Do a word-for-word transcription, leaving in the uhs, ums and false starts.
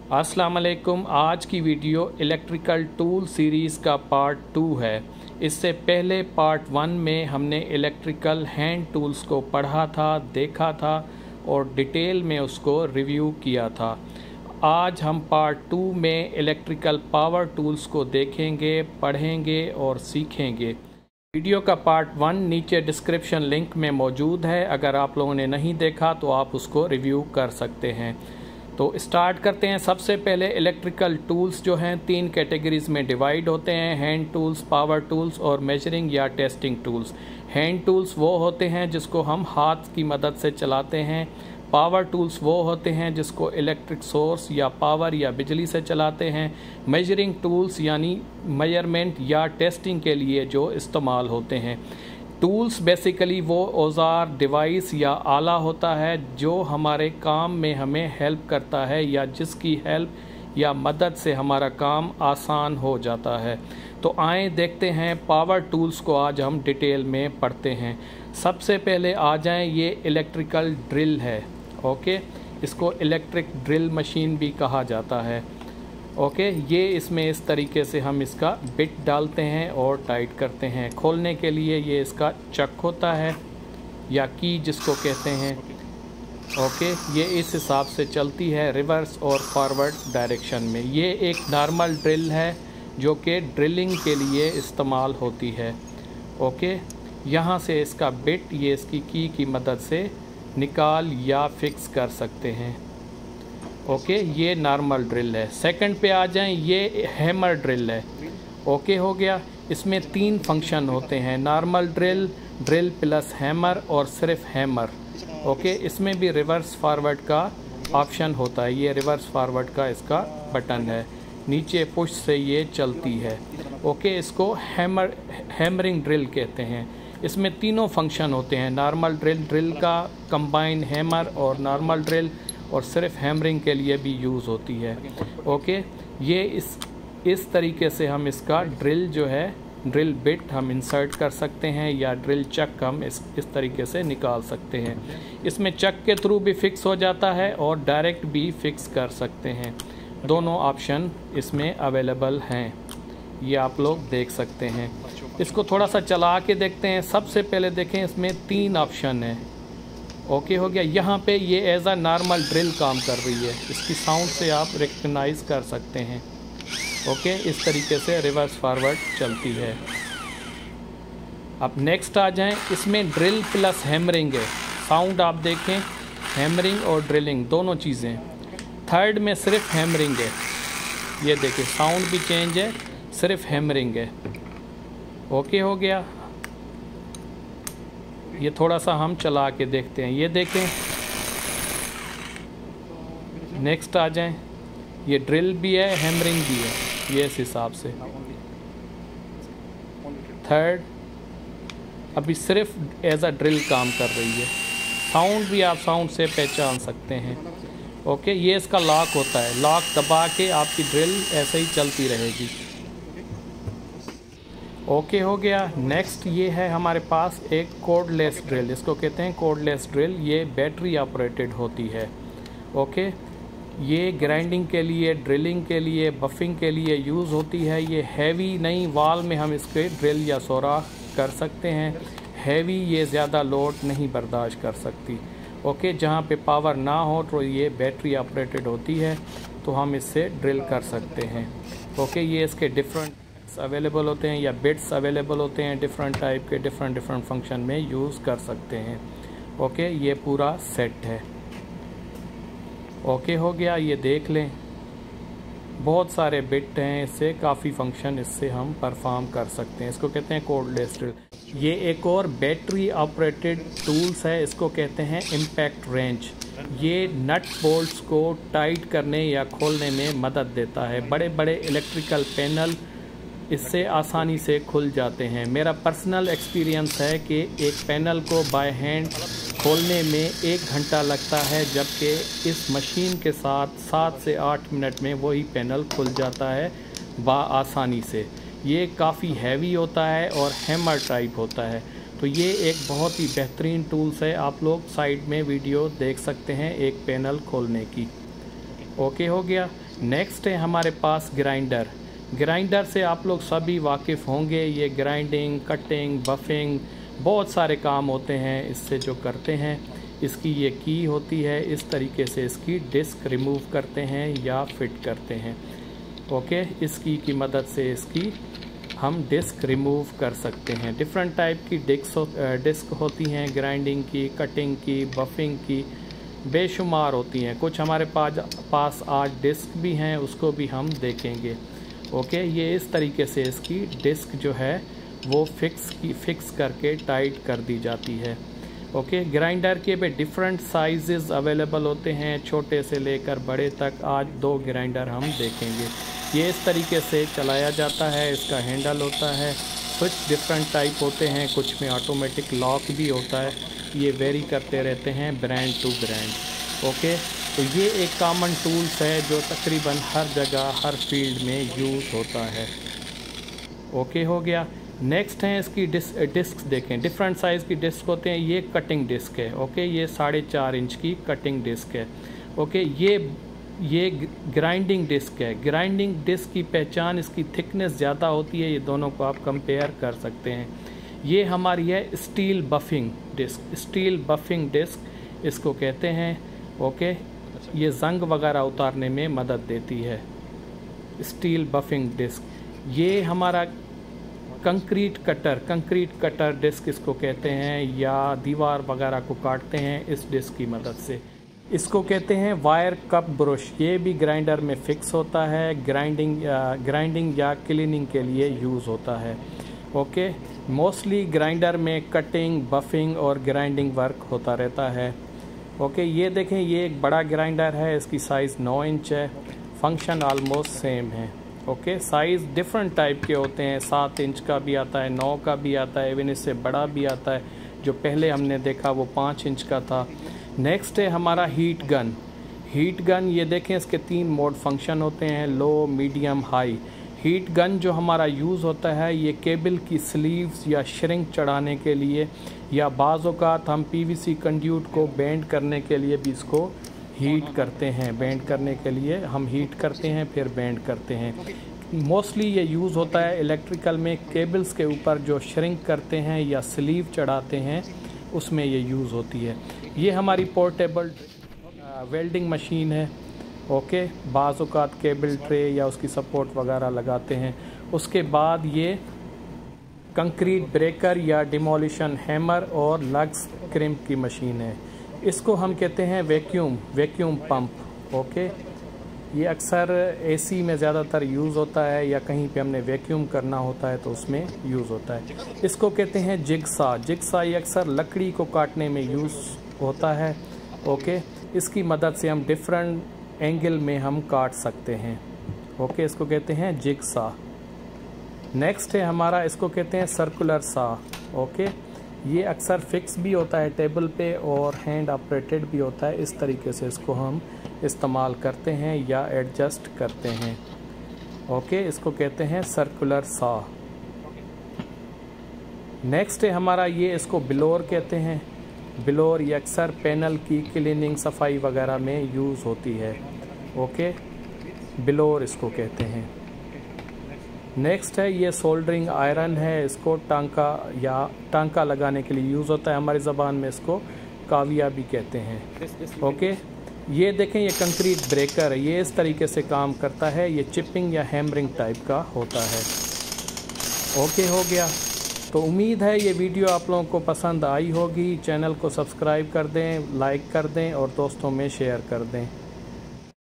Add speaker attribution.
Speaker 1: अस्सलाम वालेकुम। आज की वीडियो इलेक्ट्रिकल टूल सीरीज़ का पार्ट टू है। इससे पहले पार्ट वन में हमने इलेक्ट्रिकल हैंड टूल्स को पढ़ा था, देखा था और डिटेल में उसको रिव्यू किया था। आज हम पार्ट टू में इलेक्ट्रिकल पावर टूल्स को देखेंगे, पढ़ेंगे और सीखेंगे। वीडियो का पार्ट वन नीचे डिस्क्रिप्शन लिंक में मौजूद है। अगर आप लोगों ने नहीं देखा तो आप उसको रिव्यू कर सकते हैं। तो स्टार्ट करते हैं। सबसे पहले इलेक्ट्रिकल टूल्स जो हैं तीन कैटेगरीज में डिवाइड होते हैं: हैंड टूल्स, पावर टूल्स और मेजरिंग या टेस्टिंग टूल्स। हैंड टूल्स वो होते हैं जिसको हम हाथ की मदद से चलाते हैं। पावर टूल्स वो होते हैं जिसको इलेक्ट्रिक सोर्स या पावर या बिजली से चलाते हैं। मेजरिंग टूल्स यानी मेजरमेंट या टेस्टिंग के लिए जो इस्तेमाल होते हैं। टूल्स बेसिकली वो औज़ार, डिवाइस या आला होता है जो हमारे काम में हमें हेल्प करता है या जिसकी हेल्प या मदद से हमारा काम आसान हो जाता है। तो आए देखते हैं पावर टूल्स को आज हम डिटेल में पढ़ते हैं। सबसे पहले आ जाएं, ये इलेक्ट्रिकल ड्रिल है। ओके, इसको इलेक्ट्रिक ड्रिल मशीन भी कहा जाता है। ओके, ये इसमें इस तरीके से हम इसका बिट डालते हैं और टाइट करते हैं। खोलने के लिए ये इसका चक होता है या की जिसको कहते हैं। ओके, ये इस हिसाब से चलती है रिवर्स और फॉरवर्ड डायरेक्शन में। ये एक नॉर्मल ड्रिल है जो कि ड्रिलिंग के लिए इस्तेमाल होती है। ओके, यहाँ से इसका बिट ये इसकी की की मदद से निकाल या फिक्स कर सकते हैं। ओके, ये नॉर्मल ड्रिल है। सेकंड पे आ जाएं, ये हैमर ड्रिल है। ओके हो गया। इसमें तीन फंक्शन होते हैं: normal drill, drill plus hammer और सिर्फ हैमर। ओके, इसमें भी रिवर्स फॉरवर्ड का ऑप्शन होता है। ये रिवर्स फॉरवर्ड का इसका बटन है, नीचे पुश से ये चलती है। ओके, इसको हैमर हैमरिंग ड्रिल कहते हैं। इसमें तीनों फंक्शन होते हैं: नॉर्मल ड्रिल, ड्रिल का कंबाइन हैमर और नॉर्मल ड्रिल, और सिर्फ हैमरिंग के लिए भी यूज़ होती है। ओके, ये इस इस तरीके से हम इसका ड्रिल जो है, ड्रिल बिट हम इंसर्ट कर सकते हैं या ड्रिल चक हम इस इस तरीके से निकाल सकते हैं। इसमें चक के थ्रू भी फिक्स हो जाता है और डायरेक्ट भी फिक्स कर सकते हैं। दोनों ऑप्शन इसमें अवेलेबल हैं, ये आप लोग देख सकते हैं। इसको थोड़ा सा चला के देखते हैं। सबसे पहले देखें, इसमें तीन ऑप्शन है। ओके हो गया। यहाँ पे ये एज अ नॉर्मल ड्रिल काम कर रही है। इसकी साउंड से आप रिकग्नाइज कर सकते हैं। ओके, इस तरीके से रिवर्स फॉरवर्ड चलती है। अब नेक्स्ट आ जाएं, इसमें ड्रिल प्लस हैमरिंग है। साउंड आप देखें, हैमरिंग और ड्रिलिंग दोनों चीज़ें। थर्ड में सिर्फ हैमरिंग है। ये देखिए, साउंड भी चेंज है, सिर्फ हैमरिंग है। ओके हो गया। ये थोड़ा सा हम चला के देखते हैं। ये देखें। नेक्स्ट आ जाएं, ये ड्रिल भी है, हैमरिंग भी है, ये इस हिसाब से। थर्ड अभी सिर्फ एज अ ड्रिल काम कर रही है। साउंड भी आप साउंड से पहचान सकते हैं। ओके, ये इसका लॉक होता है। लॉक दबा के आपकी ड्रिल ऐसे ही चलती रहेगी। ओके हो गया। नेक्स्ट ये है हमारे पास एक कोडलेस ड्रिल, इसको कहते हैं कोडलेस ड्रिल। ये बैटरी ऑपरेटेड होती है। ओके, ये ग्राइंडिंग के लिए, ड्रिलिंग के लिए, बफिंग के लिए यूज़ होती है। ये हैवी नहीं, वॉल में हम इसके ड्रिल या सोराख कर सकते हैं। हैवी ये ज़्यादा लोड नहीं बर्दाश्त कर सकती। ओके, जहाँ पे पावर ना हो तो ये बैटरी ऑपरेटेड होती है, तो हम इससे ड्रिल कर सकते हैं। ओके, ये इसके डिफरेंट अवेलेबल होते हैं या बिट्स अवेलेबल होते हैं, डिफरेंट टाइप के, डिफरेंट डिफरेंट फंक्शन में यूज़ कर सकते हैं। ओके, ये पूरा सेट है। ओके हो गया। ये देख लें, बहुत सारे बिट हैं, इससे काफ़ी फंक्शन इससे हम परफॉर्म कर सकते हैं। इसको कहते हैं कोडलेस ड्रिल। ये एक और बैटरी ऑपरेटेड टूल्स है, इसको कहते हैं इम्पैक्ट रेंच। ये नट बोल्ट्स को टाइट करने या खोलने में मदद देता है। बड़े बड़े इलेक्ट्रिकल पैनल इससे आसानी से खुल जाते हैं। मेरा पर्सनल एक्सपीरियंस है कि एक पैनल को बाय हैंड खोलने में एक घंटा लगता है, जबकि इस मशीन के साथ सात से आठ मिनट में वही पैनल खुल जाता है बा आसानी से। ये काफ़ी हैवी होता है और हैमर टाइप होता है। तो ये एक बहुत ही बेहतरीन टूल्स है। आप लोग साइड में वीडियो देख सकते हैं एक पैनल खोलने की। ओके हो गया। नेक्स्ट है हमारे पास ग्राइंडर। ग्राइंडर से आप लोग सभी वाकिफ़ होंगे। ये ग्राइंडिंग, कटिंग, बफिंग, बहुत सारे काम होते हैं इससे जो करते हैं। इसकी ये की होती है, इस तरीके से इसकी डिस्क रिमूव करते हैं या फिट करते हैं। ओके, इस की की मदद से इसकी हम डिस्क रिमूव कर सकते हैं। डिफरेंट टाइप की डिस्क हो, डिस्क होती हैं, ग्राइंडिंग की, कटिंग की, बफिंग की, बेशुमार होती हैं। कुछ हमारे पास पास आज डिस्क भी हैं, उसको भी हम देखेंगे। ओके, ये इस तरीके से इसकी डिस्क जो है वो फिक्स की फिक्स करके टाइट कर दी जाती है। ओके, ग्राइंडर के भी डिफरेंट साइजेस अवेलेबल होते हैं, छोटे से लेकर बड़े तक। आज दो ग्राइंडर हम देखेंगे। ये इस तरीके से चलाया जाता है, इसका हैंडल होता है। कुछ डिफरेंट टाइप होते हैं, कुछ में ऑटोमेटिक लॉक भी होता है। ये वेरी करते रहते हैं ब्रांड टू ब्रांड। ओके, तो ये एक कॉमन टूल्स है जो तकरीबन हर जगह हर फील्ड में यूज़ होता है। ओके, हो गया। नेक्स्ट है इसकी डिस्क डिस्क देखें, डिफरेंट साइज़ की डिस्क होते हैं। ये कटिंग डिस्क है। ओके, ये साढ़े चार इंच की कटिंग डिस्क है। ओके, ये ये ग्राइंडिंग डिस्क है। ग्राइंडिंग डिस्क की पहचान इसकी थिकनेस ज़्यादा होती है। ये दोनों को आप कंपेयर कर सकते हैं। ये हमारी है steel buffing disc. Steel buffing disc इसको कहते हैं। ओके, ये जंग वगैरह उतारने में मदद देती है, स्टील बफिंग डिस्क। ये हमारा concrete cutter concrete cutter disc इसको कहते हैं, या दीवार वगैरह को काटते हैं इस डिस्क की मदद से। इसको कहते हैं वायर कप ब्रश। ये भी ग्राइंडर में फिक्स होता है, ग्राइंडिंग ग्राइंडिंग या क्लीनिंग के लिए यूज़ होता है। ओके, मोस्टली ग्राइंडर में कटिंग, बफिंग और ग्राइंडिंग वर्क होता रहता है। ओके, ये देखें, ये एक बड़ा ग्राइंडर है, इसकी साइज़ नौ इंच है। फंक्शन ऑलमोस्ट सेम है। ओके, साइज़ डिफरेंट टाइप के होते हैं, सात इंच का भी आता है, नौ का भी आता है, इवन इससे बड़ा भी आता है। जो पहले हमने देखा वो पाँच इंच का था। नेक्स्ट है हमारा हीट गन। हीट गन, ये देखें, इसके तीन मोड फंक्शन होते हैं, low, medium, high. Heat gun जो हमारा यूज़ होता है, ये केबल की स्लीव्स या श्रिंक चढ़ाने के लिए, या बाज़ औक़ात हम पीवीसी कंड्यूट को बेंड करने के लिए भी इसको हीट करते हैं। बेंड करने के लिए हम हीट करते हैं, फिर बेंड करते हैं। मोस्टली ये यूज़ होता है इलेक्ट्रिकल में, केबल्स के ऊपर जो श्रिंक करते हैं या स्लीव चढ़ाते हैं, उसमें ये यूज़ होती है। ये हमारी पोर्टेबल वेल्डिंग मशीन है। ओके, बाज़ औक़ात केबल ट्रे या उसकी सपोर्ट वगैरह लगाते हैं। उसके बाद ये कंक्रीट ब्रेकर या डिमोलिशन हैमर और लग्स क्रिम्प की मशीन है। इसको हम कहते हैं वैक्यूम वैक्यूम पंप। ओके, ये अक्सर एसी में ज़्यादातर यूज़ होता है, या कहीं पे हमने वैक्यूम करना होता है तो उसमें यूज़ होता है। इसको कहते हैं जिगसा। जिगसा ये अक्सर लकड़ी को काटने में यूज़ होता है। ओके, इसकी मदद से हम डिफरेंट एंगल में हम काट सकते हैं। ओके, इसको कहते हैं जिगसा। नेक्स्ट है हमारा, इसको कहते हैं सर्कुलर सा। ओके, ये अक्सर फिक्स भी होता है टेबल पे और हैंड ऑपरेटेड भी होता है। इस तरीके से इसको हम इस्तेमाल करते हैं या एडजस्ट करते हैं। ओके, इसको कहते हैं सर्कुलर सा। नेक्स्ट है हमारा ये, इसको ब्लोअर कहते हैं। ब्लोअर ये अक्सर पैनल की क्लीनिंग, सफाई वगैरह में यूज़ होती है। ओके, ब्लोअर इसको कहते हैं। नेक्स्ट है ये सोल्डरिंग आयरन है। इसको टांका या टांका लगाने के लिए यूज़ होता है। हमारी ज़बान में इसको काविया भी कहते हैं। ओके, ये देखें, ये कंक्रीट ब्रेकर है। ये इस तरीके से काम करता है। ये चिपिंग या हैमरिंग टाइप का होता है। ओके, हो गया। तो उम्मीद है ये वीडियो आप लोगों को पसंद आई होगी। चैनल को सब्सक्राइब कर दें, लाइक कर दें और दोस्तों में शेयर कर दें।